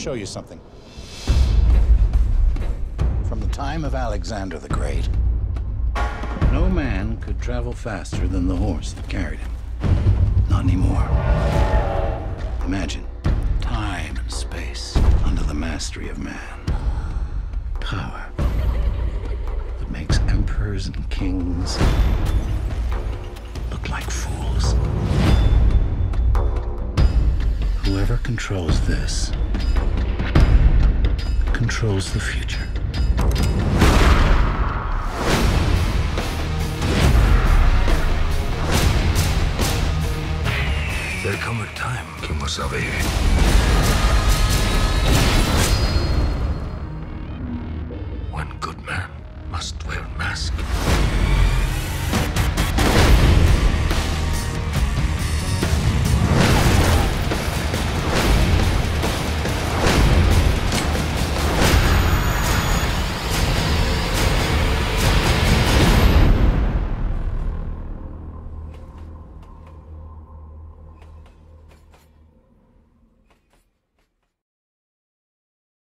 show you something. From the time of Alexander the Great, no man could travel faster than the horse that carried him. Not anymore. Imagine time and space under the mastery of man. Power that makes emperors and kings look like fools. Whoever controls this controls the future. There come a time que vous savez.